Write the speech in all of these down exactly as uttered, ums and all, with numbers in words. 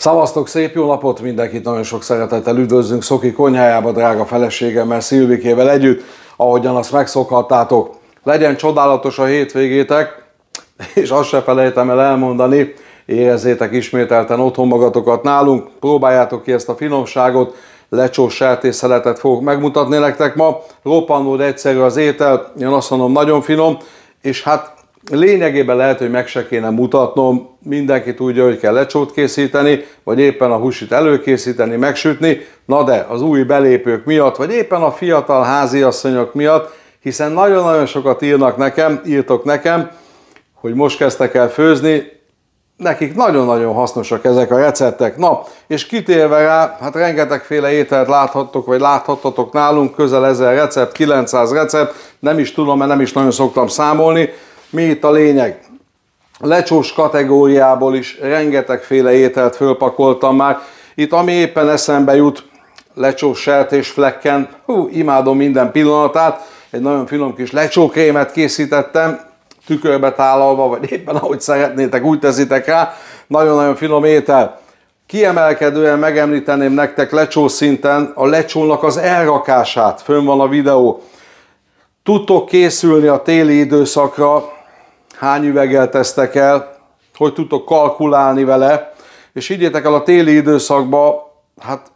Szavaztok, szép jó napot, mindenkit nagyon sok szeretettel üdvözlünk Szoki konyhájába, drága feleségemmel, Szilvikével együtt, ahogyan azt megszokhattátok. Legyen csodálatos a hétvégétek, és azt se felejtem el elmondani, érezzétek ismételten otthon magatokat nálunk, próbáljátok ki ezt a finomságot, lecsós sertésszeletet fogok megmutatni nektek ma, roppantból egyszerű az étel, én azt mondom, nagyon finom, és hát lényegében lehet, hogy meg se kéne mutatnom, mindenki tudja, hogy kell lecsót készíteni, vagy éppen a húsit előkészíteni, megsütni, na de az új belépők miatt, vagy éppen a fiatal háziasszonyok miatt, hiszen nagyon-nagyon sokat írnak nekem, írtok nekem, hogy most kezdtek el főzni, nekik nagyon-nagyon hasznosak ezek a receptek. Na, és kitérve rá, hát rengetegféle ételt láthattok, vagy láthattatok nálunk, közel ezer recept, kilencszáz recept, nem is tudom, mert nem is nagyon szoktam számolni. Mi itt a lényeg? Lecsós kategóriából is rengetegféle ételt fölpakoltam már. Itt ami éppen eszembe jut, lecsós sertésflekken, hú, imádom minden pillanatát, egy nagyon finom kis lecsókrémet készítettem, tükörbe tálalva, vagy éppen ahogy szeretnétek, úgy teszitek rá. Nagyon-nagyon finom étel. Kiemelkedően megemlíteném nektek lecsó szinten a lecsónak az elrakását. Fönn van a videó. Tudtok készülni a téli időszakra, hány üveggel tesztek el, hogy tudtok kalkulálni vele, és higgyétek el, a téli időszakban, hát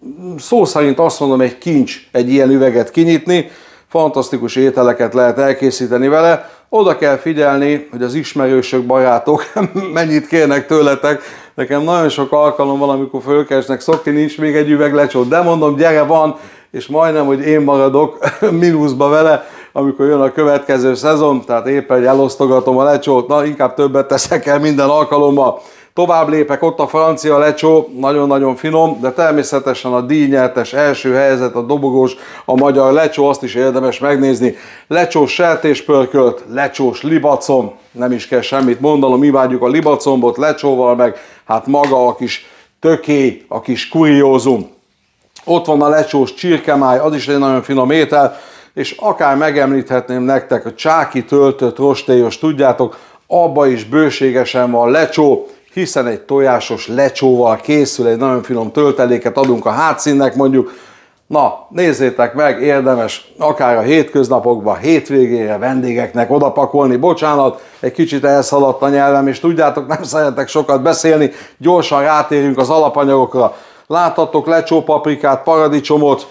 szó szerint azt mondom, egy kincs egy ilyen üveget kinyitni, fantasztikus ételeket lehet elkészíteni vele. Oda kell figyelni, hogy az ismerősök, barátok mennyit kérnek tőletek. Nekem nagyon sok alkalom van, amikor fölkeresnek, Szoki, nincs még egy üveg lecsó, de mondom, gyere, van, és majdnem, hogy én maradok mínuszba vele, amikor jön a következő szezon, tehát éppen elosztogatom a lecsót, na inkább többet teszek el minden alkalommal. Tovább lépek, ott a francia lecsó, nagyon-nagyon finom, de természetesen a díjnyertes első helyzet, a dobogós, a magyar lecsó, azt is érdemes megnézni. Lecsós sertéspörkölt, lecsós libacom, nem is kell semmit mondanom, imádjuk a libacombot lecsóval, meg hát maga a kis tökély, a kis kuriózum. Ott van a lecsós csirkemáj, az is egy nagyon finom étel, és akár megemlíthetném nektek a csáki töltött rostélyos, tudjátok, abba is bőségesen van lecsó, hiszen egy tojásos lecsóval készül, egy nagyon finom tölteléket adunk a hátszínnek mondjuk. Na, nézzétek meg, érdemes akár a hétköznapokban, hétvégére vendégeknek odapakolni. Bocsánat, egy kicsit elszaladt a nyelvem, és tudjátok, nem szeretek sokat beszélni, gyorsan rátérünk az alapanyagokra. Láthattok lecsópaprikát, paradicsomot,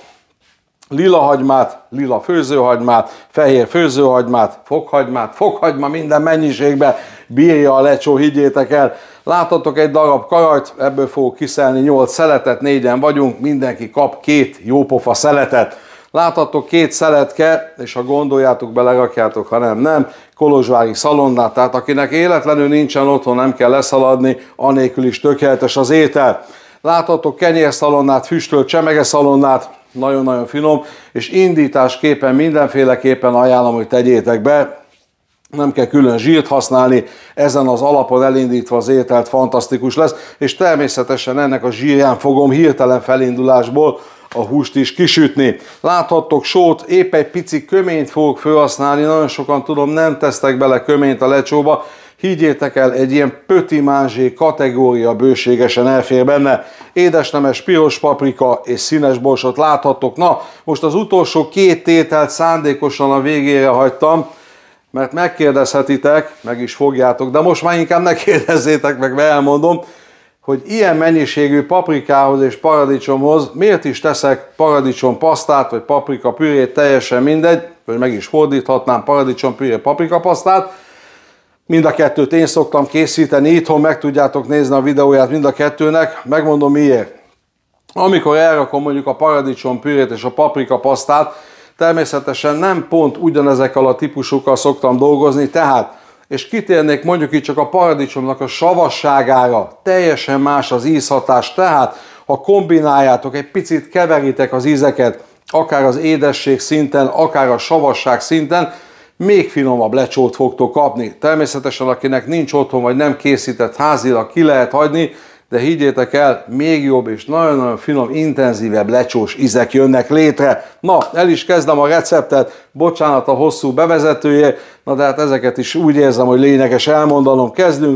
lila hagymát, lila főzőhagymát, fehér főzőhagymát, fokhagymát, fokhagyma minden mennyiségben bírja a lecsó, higgyétek el. Láthatok egy darab karajt, ebből fogok kiszelni nyolc szeletet, négyen vagyunk, mindenki kap két jópofa szeletet. Láthatok két szeletke, és ha gondoljátok, belerakjátok, ha nem, nem, kolozsvári szalonnát, tehát akinek életlenül nincsen otthon, nem kell leszaladni, anélkül is tökéletes az étel. Láthatok kenyérszalonnát, füstölt csemegeszalonnát, nagyon-nagyon finom, és indításképpen mindenféleképpen ajánlom, hogy tegyétek be, nem kell külön zsírt használni, ezen az alapon elindítva az ételt fantasztikus lesz, és természetesen ennek a zsírján fogom hirtelen felindulásból a húst is kisütni. Láthattok sót, épp egy pici köményt fogok felhasználni, nagyon sokan tudom, nem tesztek bele köményt a lecsóba, higgyétek el, egy ilyen petit manger kategória bőségesen elfér benne. Édesnemes piros paprika és színes borsot láthattok. Na, most az utolsó két tételt szándékosan a végére hagytam, mert megkérdezhetitek, meg is fogjátok, de most már inkább ne kérdezzétek meg, mert elmondom, hogy ilyen mennyiségű paprikához és paradicsomhoz miért is teszek paradicsompasztát, vagy paprika pürét, teljesen mindegy, vagy meg is fordíthatnám paradicsompüré, paprikapasztát. Mind a kettőt én szoktam készíteni itthon, meg tudjátok nézni a videóját mind a kettőnek, megmondom miért. Amikor elrakom mondjuk a paradicsompürét és a paprikapasztát, természetesen nem pont ugyanezekkel a típusokkal szoktam dolgozni, tehát, és kitérnék mondjuk itt csak a paradicsomnak a savasságára, teljesen más az ízhatás, tehát ha kombináljátok, egy picit keveritek az ízeket, akár az édesség szinten, akár a savasság szinten, még finomabb lecsót fogtok kapni. Természetesen akinek nincs otthon, vagy nem készített házilag, ki lehet hagyni, de higgyétek el, még jobb és nagyon-nagyon finom, intenzívebb lecsós ízek jönnek létre. Na, el is kezdem a receptet, bocsánat a hosszú bevezetője, na de hát ezeket is úgy érzem, hogy lényeges elmondanom. Kezdünk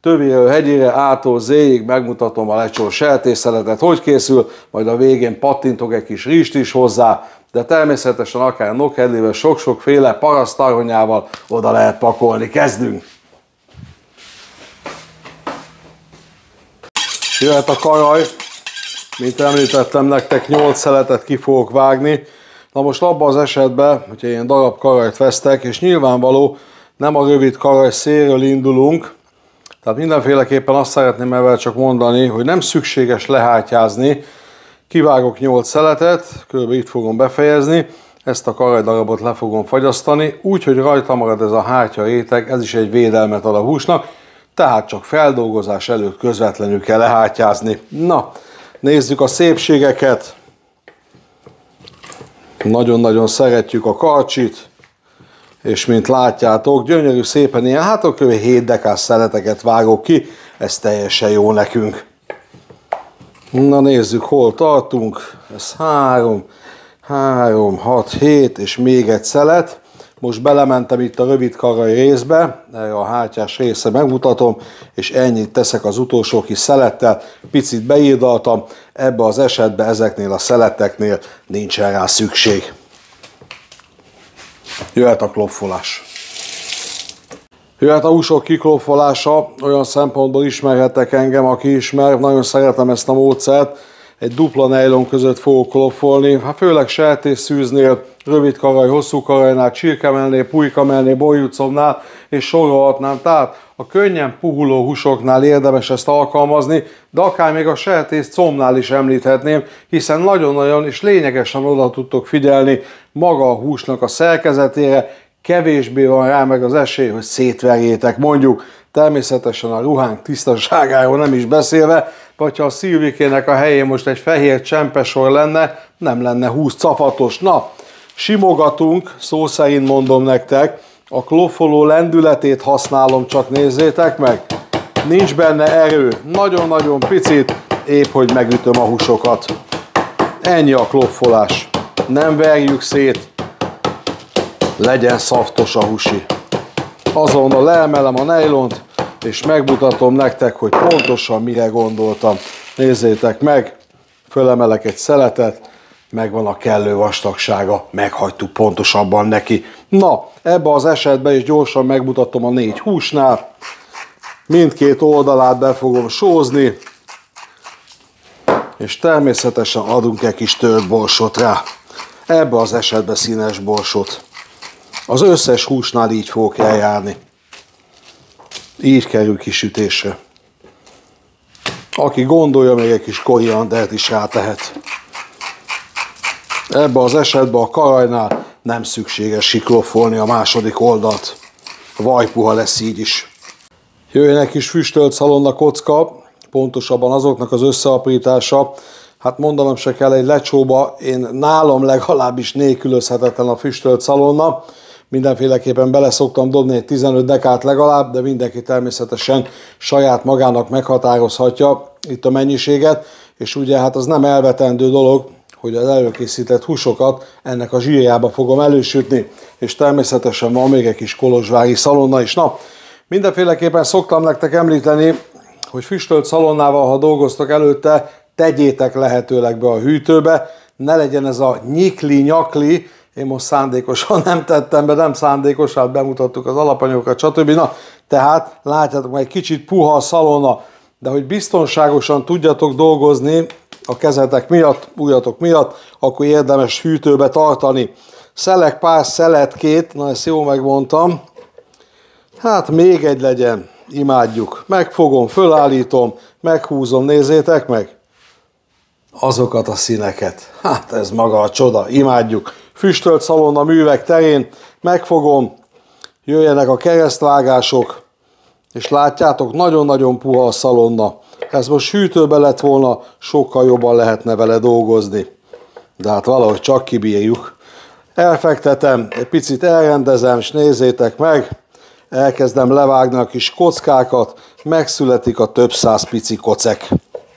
tövéről hegyére, A-tól Z-ig megmutatom a lecsó sertésszeletet, hogy készül, majd a végén pattintok egy kis rizst is hozzá, de természetesen akár nokkedlivel, sok-sokféle parasztarhonyával oda lehet pakolni. Kezdünk! Jöhet a karaj, mint említettem nektek, nyolc szeletet ki fogok vágni. Na most abban az esetben, hogyha ilyen darab karajt vesztek, és nyilvánvaló nem a rövid karaj szélről indulunk, tehát mindenféleképpen azt szeretném ezzel csak mondani, hogy nem szükséges lehártyázni. Kivágok nyolc szeletet, kb. Itt fogom befejezni, ezt a karajdarabot le fogom fagyasztani, úgy, hogy rajta marad ez a hártya réteg, ez is egy védelmet ad a húsnak, tehát csak feldolgozás előtt közvetlenül kell lehártyázni. Na, nézzük a szépségeket. Nagyon-nagyon szeretjük a karcsit, és mint látjátok, gyönyörű szépen ilyen, hát kb. hét dekás szeleteket vágok ki, ez teljesen jó nekünk. Na nézzük, hol tartunk. Ez három, három, hat, hét, és még egy szelet. Most belementem itt a rövid karaj részbe, erre a hártyás része megmutatom, és ennyit teszek az utolsó kis szelettel, picit beírdaltam, ebbe az esetben ezeknél a szeleteknél nincsen rá szükség. Jöhet a klopfolás. Jöhet a húsok kiklopfolása, olyan szempontból ismerhetek engem, aki ismer, nagyon szeretem ezt a módszert. Egy dupla nejlon között fogok klopfolni, hát főleg sertésszűznél, rövid karaj, hosszú karajnál, csirkemellnél, pulykamellnél, borjucomnál, és sorolhatnám. Tehát a könnyen puhuló húsoknál érdemes ezt alkalmazni, de akár még a sertész combnál is említhetném, hiszen nagyon-nagyon és lényegesen oda tudtok figyelni maga a húsnak a szerkezetére, kevésbé van rá meg az esély, hogy szétverjétek mondjuk. Természetesen a ruhánk tisztaságáról nem is beszélve, vagy ha a szilvikének a helyén most egy fehér csempesor lenne, nem lenne húsz cafatos. Na, simogatunk, szó szerint mondom nektek, a klopfoló lendületét használom, csak nézzétek meg. Nincs benne erő, nagyon-nagyon picit, épp hogy megütöm a húsokat. Ennyi a klopfolás. Nem verjük szét, legyen szaftos a húsi. Azonnal leemelem a nejlont, és megmutatom nektek, hogy pontosan mire gondoltam. Nézzétek meg, fölemelek egy szeletet, megvan a kellő vastagsága, meghagytuk pontosabban neki. Na, ebben az esetben is gyorsan megmutatom a négy húsnál. Mindkét oldalát be fogom sózni, és természetesen adunk egy kis tört borsot rá. Ebben az esetben színes borsot. Az összes húsnál így fogok eljárni. Így kerül kisütésre. Aki gondolja, még egy kis koriandert is rátehet. Ebben az esetben a karajnál nem szükséges siklopfolni a második oldalt. Vajpuha lesz így is. Jöjjön egy kis füstölt szalonna kocka, pontosabban azoknak az összeaprítása. Hát mondanom se kell, egy lecsóba én nálam legalábbis nélkülözhetetlen a füstölt szalonna. Mindenféleképpen bele szoktam dobni egy tizenöt dekát legalább, de mindenki természetesen saját magának meghatározhatja itt a mennyiséget, és ugye hát az nem elvetendő dolog, hogy az előkészített húsokat ennek a zsírjába fogom elősütni, és természetesen van még egy kis kolozsvári szalonna is. Na, mindenféleképpen szoktam nektek említeni, hogy füstölt szalonnával, ha dolgoztok előtte, tegyétek lehetőleg be a hűtőbe, ne legyen ez a nyikli-nyakli. Én most szándékosan nem tettem be, nem szándékosan, hát bemutattuk az alapanyagokat, stb. Na, tehát látjátok, egy kicsit puha a szalonna, de hogy biztonságosan tudjatok dolgozni a kezetek miatt, ujjatok miatt, akkor érdemes hűtőbe tartani. Szelek pár szeletkét, na ezt jól megmondtam. Hát még egy legyen, imádjuk. Megfogom, fölállítom, meghúzom, nézzétek meg. Azokat a színeket. Hát ez maga a csoda, imádjuk. Füstölt szalonna művek terén, megfogom, jöjjenek a keresztvágások, és látjátok, nagyon-nagyon puha a szalonna. Ez most hűtőbe lett volna, sokkal jobban lehetne vele dolgozni. De hát valahogy csak kibírjuk. Elfektetem, egy picit elrendezem, és nézzétek meg, elkezdem levágni a kis kockákat, megszületik a több száz pici kocek.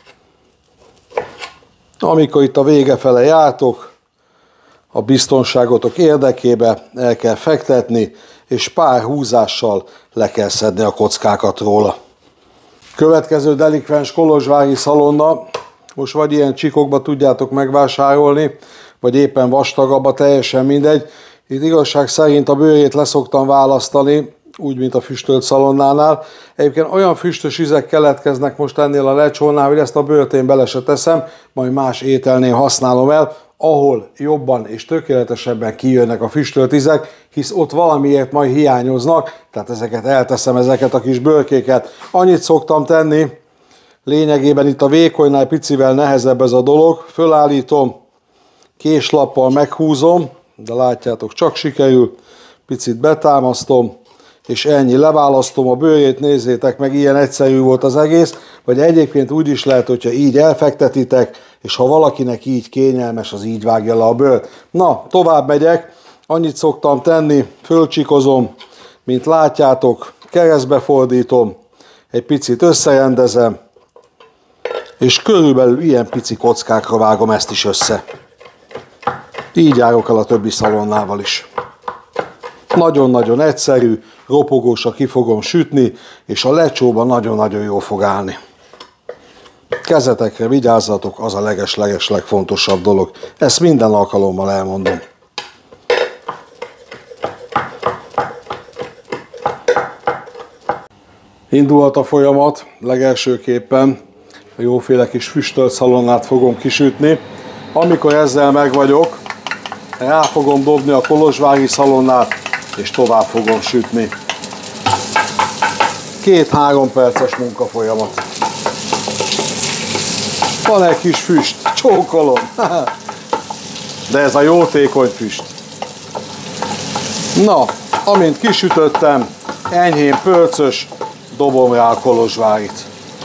Amikor itt a vége fele jártok, a biztonságotok érdekébe el kell fektetni, és pár húzással le kell szedni a kockákat róla. Következő delikvens kolozsvári szalonna, most vagy ilyen csikokba tudjátok megvásárolni, vagy éppen vastagabba, teljesen mindegy. Itt igazság szerint a bőrét leszoktam választani, úgy, mint a füstölt szalonnánál. Egyébként olyan füstös ízek keletkeznek most ennél a lecsónál, hogy ezt a bőrt én bele se teszem, majd más ételnél használom el, ahol jobban és tökéletesebben kijönnek a füstölt ízek, hisz ott valamiért majd hiányoznak, tehát ezeket elteszem, ezeket a kis bőrkéket. Annyit szoktam tenni, lényegében itt a vékonynál picivel nehezebb ez a dolog, fölállítom, késlappal meghúzom, de látjátok, csak sikerül, picit betámasztom, és ennyi, leválasztom a bőrét, nézzétek meg, ilyen egyszerű volt az egész, vagy egyébként úgy is lehet, hogyha így elfektetitek, és ha valakinek így kényelmes, az így vágja le a bőrt. Na, tovább megyek, annyit szoktam tenni, fölcsikozom, mint látjátok, keresztbe fordítom, egy picit összerendezem, és körülbelül ilyen pici kockákra vágom ezt is össze. Így járok el a többi szalonnával is. Nagyon-nagyon egyszerű, ropogósra ki fogom sütni, és a lecsóban nagyon-nagyon jól fog állni. Kezetekre vigyázzatok, az a leges-leges legfontosabb dolog. Ezt minden alkalommal elmondom. Indulhat a folyamat, legelsőképpen a jóféle kis füstölt szalonnát fogom kisütni. Amikor ezzel meg vagyok, rá fogom dobni a kolozsvári szalonnát, és tovább fogom sütni. Két-három perces munkafolyamat. Van egy kis füst, csókolom. De ez a jótékony füst. Na, amint kisütöttem, enyhén pörcös, dobom rá a kolozsvárit.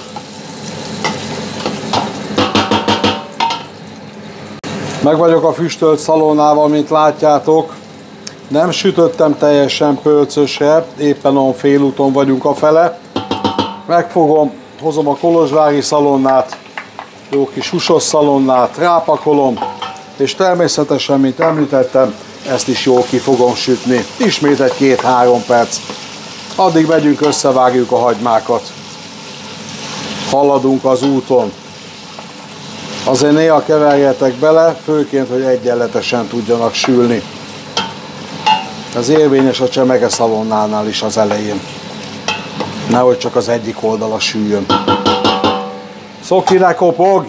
Meg vagyok a füstölt szalonnával, mint látjátok. Nem sütöttem teljesen pörcösre, éppen olyan félúton vagyunk afele. Megfogom, hozom a kolozsvári szalonnát, jó kis húsos szalonnát, rápakolom, és természetesen, mint említettem, ezt is jól ki fogom sütni. Ismét egy két-három perc. Addig megyünk, összevágjuk a hagymákat. Haladunk az úton. Azért néha keverjetek bele, főként, hogy egyenletesen tudjanak sülni. Ez érvényes a csemege szalonnánál is az elején. Nehogy csak az egyik oldala süljön. Szoki, ne kopogj!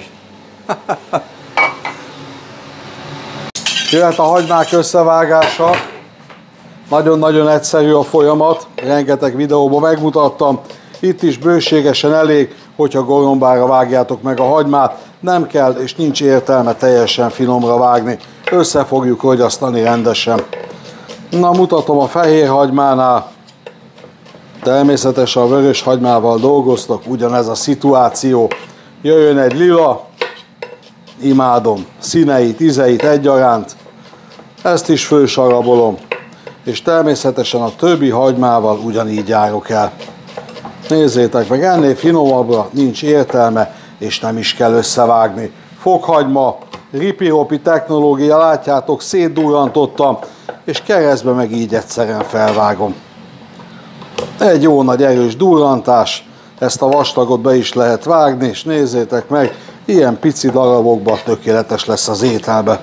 Jöhet a hagymák összevágása. Nagyon-nagyon egyszerű a folyamat. Rengeteg videóban megmutattam. Itt is bőségesen elég, hogyha gorombára vágjátok meg a hagymát. Nem kell és nincs értelme teljesen finomra vágni. Össze fogjuk rogyasztani rendesen. Na, mutatom a fehér hagymánál. Természetesen a vörös hagymával dolgoztok, ugyanez a szituáció. Jöjjön egy lila, imádom, színeit, ízeit egyaránt. Ezt is fölsarabolom. És természetesen a többi hagymával ugyanígy járok el. Nézzétek meg, ennél finomabbra nincs értelme, és nem is kell összevágni. Fokhagyma, ripi-hopi technológia, látjátok, szétdurrantottam, és keresztbe meg így egyszerűen felvágom. Egy jó nagy erős durrantás, ezt a vastagot be is lehet vágni, és nézzétek meg, ilyen pici darabokban tökéletes lesz az ételbe.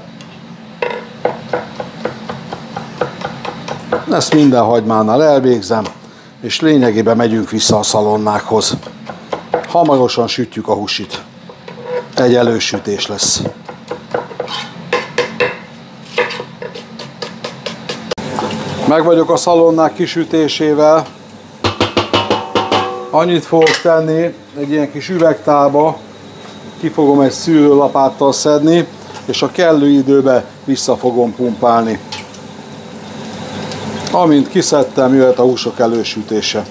Ezt minden hagymánál elvégzem, és lényegében megyünk vissza a szalonnákhoz. Hamarosan sütjük a húsit. Egy elősütés lesz. Meg vagyok a szalonnák kisütésével. Annyit fogok tenni, egy ilyen kis üvegtálba, ki fogom egy szűrőlapáttal szedni, és a kellő időbe vissza fogom pumpálni. Amint kiszedtem, jöhet a húsok elősütése.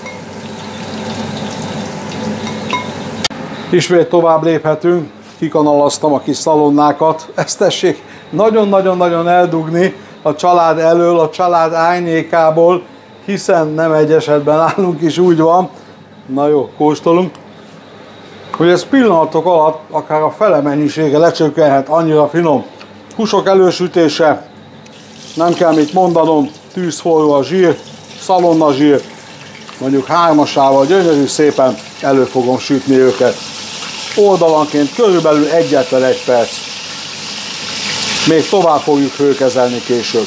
Ismét tovább léphetünk, kikanalaztam a kis szalonnákat. Ezt tessék nagyon-nagyon-nagyon eldugni a család elől, a család árnyékából, hiszen nem egy esetben nálunk is úgy van. Na jó, kóstolunk. Hogy ez pillanatok alatt akár a fele mennyisége lecsökkenhet, annyira finom. Húsok elősütése, nem kell mit mondanom, tűzforró a zsír, szalonna zsír, mondjuk hármasával gyönyörű szépen elő fogom sütni őket. Oldalanként körülbelül egyetlen egy perc. Még tovább fogjuk hőkezelni később.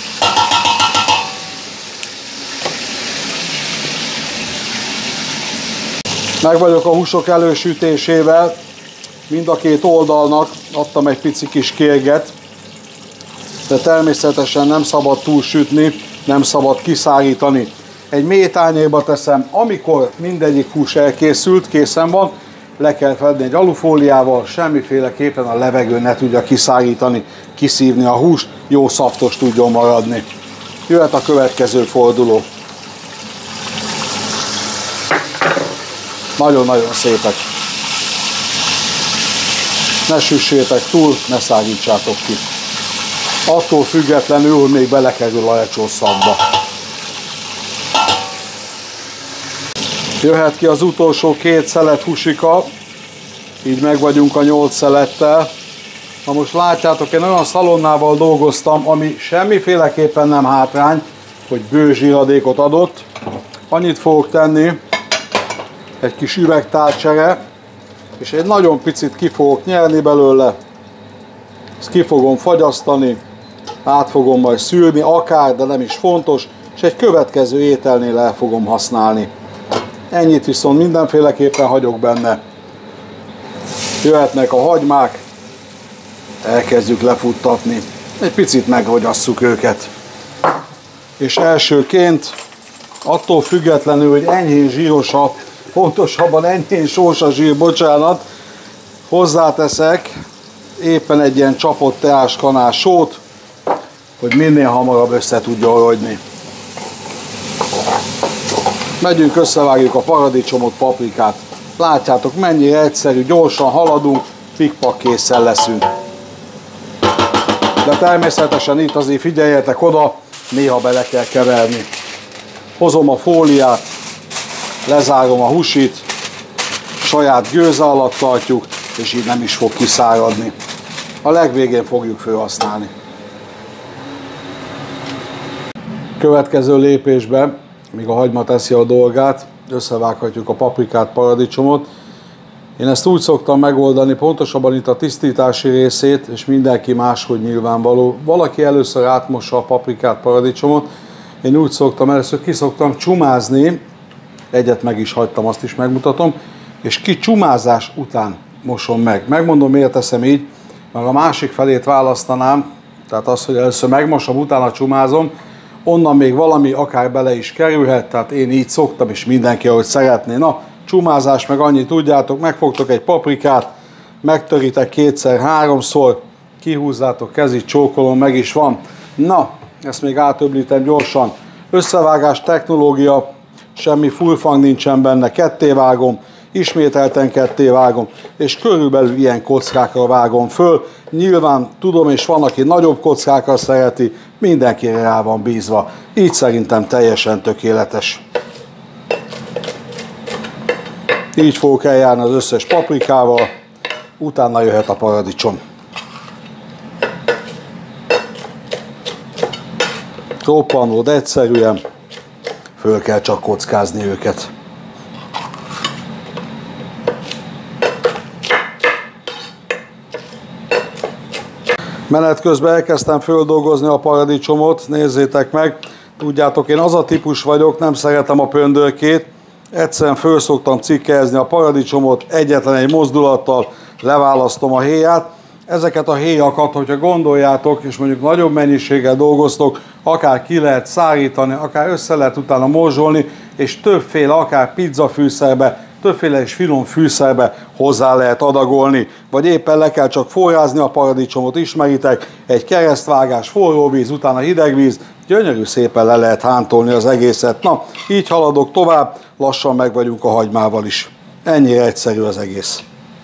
Meg vagyok a húsok elősütésével. Mind a két oldalnak adtam egy pici kis kérget, de természetesen nem szabad túl sütni, nem szabad kiszárítani. Egy mély tányérba teszem, amikor mindegyik hús elkészült, készen van, le kell fedni egy alufóliával, semmiféleképpen a levegő ne tudja kiszárítani, kiszívni a húst, jó szaftos tudjon maradni. Jöhet a következő forduló. Nagyon-nagyon szépek. Ne süssétek túl, ne szágítsátok ki. Attól függetlenül, hogy még belekerül a lecsó szagba. Jöhet ki az utolsó két szelet húsika, így meg vagyunk a nyolc szelettel. Na most látjátok, én olyan szalonnával dolgoztam, ami semmiféleképpen nem hátrány, hogy bő zsíradékot adott. Annyit fogok tenni, egy kis üvegtálcsere, és egy nagyon picit ki fogok nyerni belőle. Ezt ki fogom fagyasztani, át fogom majd szűrni, akár, de nem is fontos, és egy következő ételnél el fogom használni. Ennyit viszont mindenféleképpen hagyok benne. Jöhetnek a hagymák, elkezdjük lefuttatni. Egy picit meghagyasszuk őket. És elsőként, attól függetlenül, hogy enyhén zsírosabb, pontosabban enyhén sós a zsír, bocsánat, hozzáteszek éppen egy ilyen csapott teáskanál sót, hogy minél hamarabb össze tudja rogyni. Megyünk, összevágjuk a paradicsomot, paprikát. Látjátok, mennyire egyszerű, gyorsan haladunk, pikpak készen leszünk. De természetesen itt azért figyeljetek oda, néha bele kell keverni. Hozom a fóliát, lezárom a húsit, saját gőze alatt tartjuk, és így nem is fog kiszáradni. A legvégén fogjuk felhasználni. Következő lépésben, míg a hagyma teszi a dolgát, összevághatjuk a paprikát, paradicsomot. Én ezt úgy szoktam megoldani, pontosabban itt a tisztítási részét, és mindenki máshogy nyilvánvaló. Valaki először átmossa a paprikát, paradicsomot, én úgy szoktam, először ki szoktam csumázni, egyet meg is hagytam, azt is megmutatom, és kicsumázás után mosom meg. Megmondom, miért teszem így, mert a másik felét választanám, tehát az, hogy először megmosom, utána csumázom, onnan még valami akár bele is kerülhet, tehát én így szoktam, és mindenki, ahogy szeretné. Na, csumázás meg annyit tudjátok, megfogtok egy paprikát, megtöritek kétszer, háromszor, kihúzzátok, kezi csókolom, meg is van. Na, ezt még átöblítem gyorsan. Összevágás technológia, semmi fullfang nincsen benne, kettévágom, ismételten kettévágom, és körülbelül ilyen kockákra vágom föl. Nyilván tudom, és van, aki nagyobb kockákra szereti, mindenkire rá van bízva. Így szerintem teljesen tökéletes. Így fogok eljárni az összes paprikával, utána jöhet a paradicsom. Roppanód egyszerűen, föl kell csak kockázni őket. Menet közben elkezdtem földolgozni a paradicsomot, nézzétek meg. Tudjátok, én az a típus vagyok, nem szeretem a pöndörkét. Egyszerűen föl szoktam cikkelzni a paradicsomot, egyetlen egy mozdulattal leválasztom a héját. Ezeket a héjakat, hogyha gondoljátok, és mondjuk nagyobb mennyiséggel dolgoztok, akár ki lehet szárítani, akár össze lehet utána morzsolni, és többféle, akár pizzafűszerbe, többféle és finom fűszerbe hozzá lehet adagolni, vagy éppen le kell csak forrázni a paradicsomot, ismeritek, egy keresztvágás, forró víz, utána hideg víz, gyönyörű szépen le lehet hántolni az egészet. Na, így haladok tovább, lassan meg vagyunk a hagymával is. Ennyire egyszerű az egész.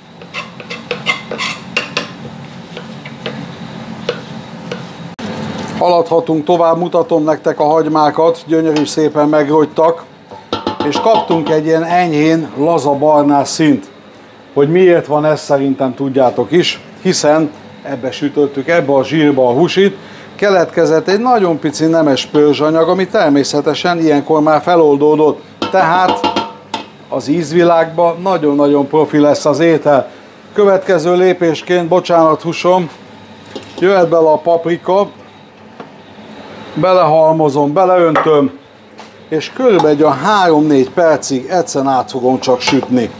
Haladhatunk tovább, mutatom nektek a hagymákat, gyönyörű szépen megrogytak, és kaptunk egy ilyen enyhén laza barnás színt. Hogy miért van ez, szerintem tudjátok is, hiszen ebbe sütöttük, ebbe a zsírba a húsit, keletkezett egy nagyon pici nemes pörzsanyag, ami természetesen ilyenkor már feloldódott. Tehát az ízvilágban, nagyon-nagyon profi lesz az étel. Következő lépésként, bocsánat húsom, jöhet bele a paprika, belehalmozom, beleöntöm, és körülbelül egy három-négy percig egyszerűen át fogom csak sütni.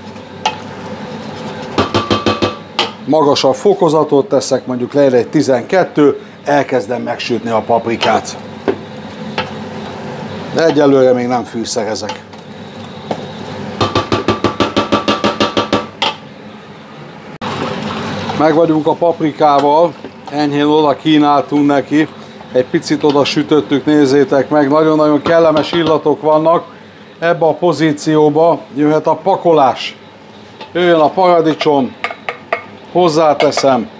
Magasabb fokozatot teszek, mondjuk legyen egy tizenkettő, elkezdem megsütni a paprikát. De egyelőre még nem fűszerezek. Meg vagyunk a paprikával, enyhén oda kínáltunk neki, egy picit oda sütöttük, nézzétek meg, nagyon-nagyon kellemes illatok vannak. Ebbe a pozícióba jöhet a pakolás. Jöjjön a paradicsom, hozzáteszem,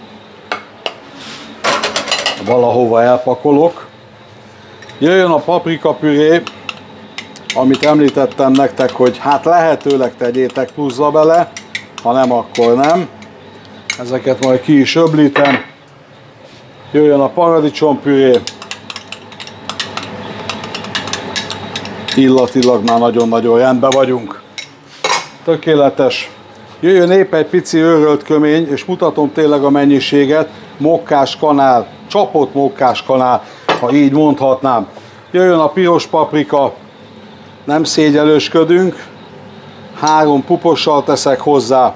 valahova elpakolok. Jöjjön a paprika püré, amit említettem nektek, hogy hát lehetőleg tegyétek pluszba bele, ha nem, akkor nem. Ezeket majd ki is öblítem. Jöjjön a paradicsom püré. Illatilag már nagyon-nagyon rendben vagyunk. Tökéletes. Jöjjön épp egy pici őrölt kömény, és mutatom tényleg a mennyiséget. Mokkás kanál, csapott mokkás kanál, ha így mondhatnám. Jöjjön a piros paprika, nem szégyelősködünk. Három pupossal teszek hozzá.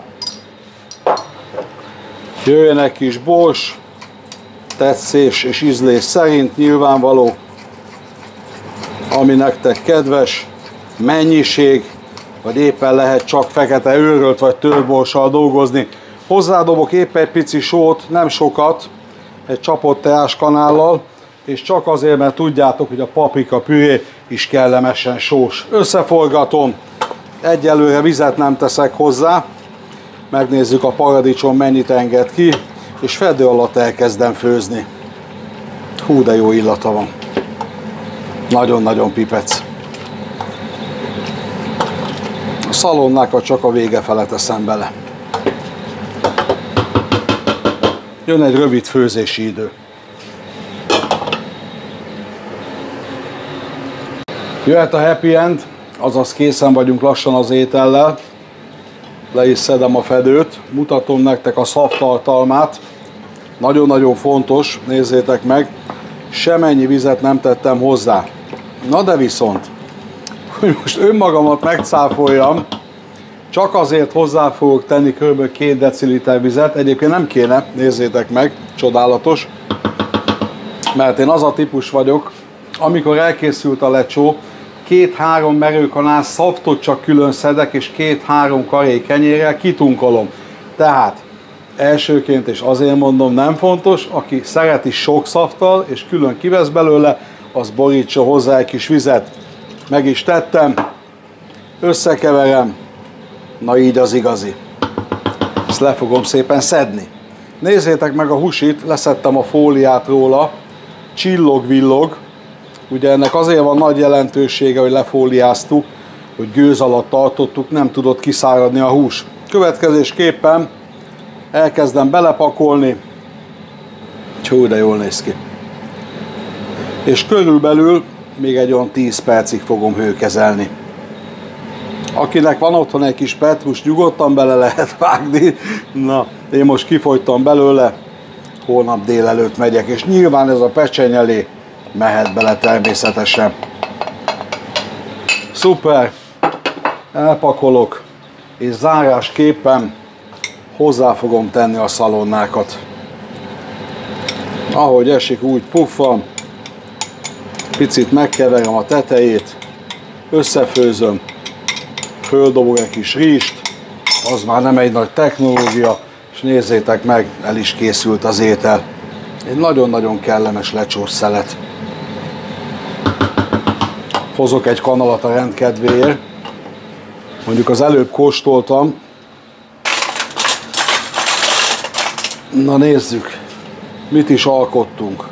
Jöjjön egy kis bors, tetszés és ízlés szerint nyilvánvaló, ami nektek kedves, mennyiség, vagy éppen lehet csak fekete őrölt vagy tőrborssal dolgozni. Hozzádobok épp egy pici sót, nem sokat, egy csapott teáskanállal, és csak azért, mert tudjátok, hogy a paprika püré is kellemesen sós. Összeforgatom, egyelőre vizet nem teszek hozzá, megnézzük a paradicsom mennyit enged ki, és fedő alatt elkezdem főzni. Hú, de jó illata van. Nagyon-nagyon pipec. A szalonnákat csak a vége fele teszem bele. Jön egy rövid főzési idő. Jöhet a happy end, azaz készen vagyunk lassan az étellel. Le is szedem a fedőt, mutatom nektek a szavtartalmát. Nagyon-nagyon fontos, nézzétek meg, semennyi vizet nem tettem hozzá. Na de viszont, hogy most önmagamat megcáfoljam, csak azért hozzá fogok tenni kb. két deciliter vizet, egyébként nem kéne, nézzétek meg, csodálatos, mert én az a típus vagyok, amikor elkészült a lecsó, két-három merőkanál szaftot csak külön szedek, és két-három karé kenyérrel kitunkolom. Tehát elsőként, és azért mondom, nem fontos, aki szereti sok szaftal, és külön kivesz belőle, az borítsa hozzá egy kis vizet. Meg is tettem, összekeverem, na így az igazi. Ezt le fogom szépen szedni. Nézzétek meg a húsit, leszedtem a fóliát róla, csillog-villog. Ugye ennek azért van nagy jelentősége, hogy lefóliáztuk, hogy gőz alatt tartottuk, nem tudott kiszáradni a hús. Következésképpen elkezdem belepakolni, hú, de jól néz ki. És körülbelül még egy olyan tíz percig fogom hőkezelni. Akinek van otthon egy kis petrus, nyugodtan bele lehet vágni. Na, én most kifogytam belőle, holnap délelőtt megyek, és nyilván ez a pecsenyelé mehet bele természetesen. Szuper! Elpakolok, és zárásképpen hozzá fogom tenni a szalonnákat. Ahogy esik, úgy puffan. Picit megkeverem a tetejét, összefőzöm, földobok egy kis rizst, az már nem egy nagy technológia, és nézzétek meg, el is készült az étel. Egy nagyon-nagyon kellemes lecsós szelet. Hozok egy kanalat a rendkedvéért. Mondjuk az előbb kóstoltam. Na nézzük, mit is alkottunk.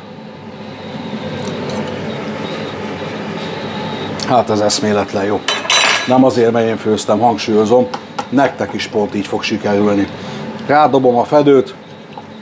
Hát ez eszméletlen jó. Nem azért, mert én főztem, hangsúlyozom, nektek is pont így fog sikerülni. Rádobom a fedőt,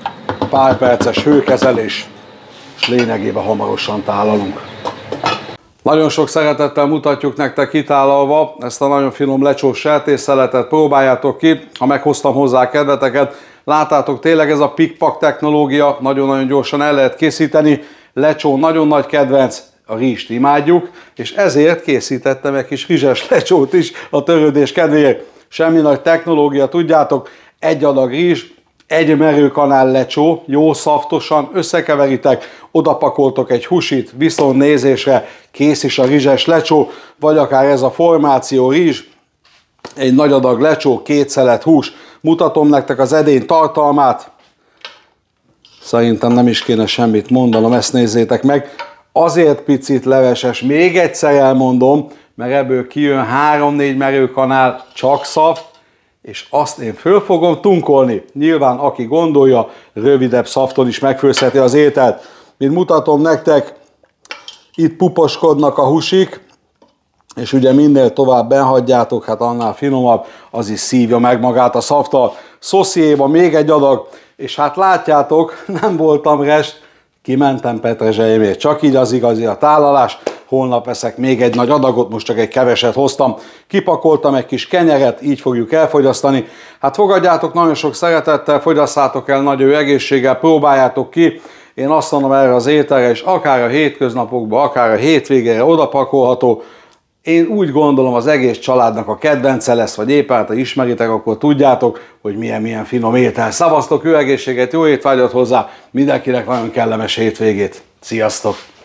pár perces hőkezelés, és lényegében hamarosan tálalunk. Nagyon sok szeretettel mutatjuk nektek kitálalva ezt a nagyon finom lecsós sertésszeletet, próbáljátok ki, ha meghoztam hozzá kedveteket. Láttátok, tényleg ez a pick-pack technológia, nagyon-nagyon gyorsan el lehet készíteni. Lecsó nagyon nagy kedvenc, a rizst imádjuk, és ezért készítettem egy kis rizses lecsót is a törődés kedvéért. Semmi nagy technológia, tudjátok, egy adag rizs, egy merőkanál lecsó, jó szaftosan összekeveritek, odapakoltok egy husit, viszont nézésre kész is a rizses lecsó, vagy akár ez a formáció rizs, egy nagy adag lecsó, két szelet hús. Mutatom nektek az edény tartalmát. Szerintem nem is kéne semmit mondanom, ezt nézzétek meg. Azért picit leveses, még egyszer elmondom, mert ebből kijön három-négy merőkanál, csak szaft, és azt én föl fogom tunkolni. Nyilván, aki gondolja, rövidebb szafton is megfőzheti az ételt. Mint mutatom nektek, itt puposkodnak a húsik, és ugye minél tovább benhagyjátok, hát annál finomabb, az is szívja meg magát a szaftal. Szosziéban még egy adag, és hát látjátok, nem voltam rest, kimentem petrezselyemért. Csak így az igazi a tálalás. Holnap eszek még egy nagy adagot, most csak egy keveset hoztam. Kipakoltam egy kis kenyeret, így fogjuk elfogyasztani. Hát fogadjátok nagyon sok szeretettel, fogyasszátok el nagy egészséggel, próbáljátok ki. Én azt mondom erre az ételre, és akár a hétköznapokban, akár a hétvégére odapakolható. Én úgy gondolom, az egész családnak a kedvence lesz, vagy éppen ha ismeritek, akkor tudjátok, hogy milyen-milyen finom étel. Szavaztok, jó egészséget, jó étvágyat hozzá, mindenkinek nagyon kellemes hétvégét. Sziasztok!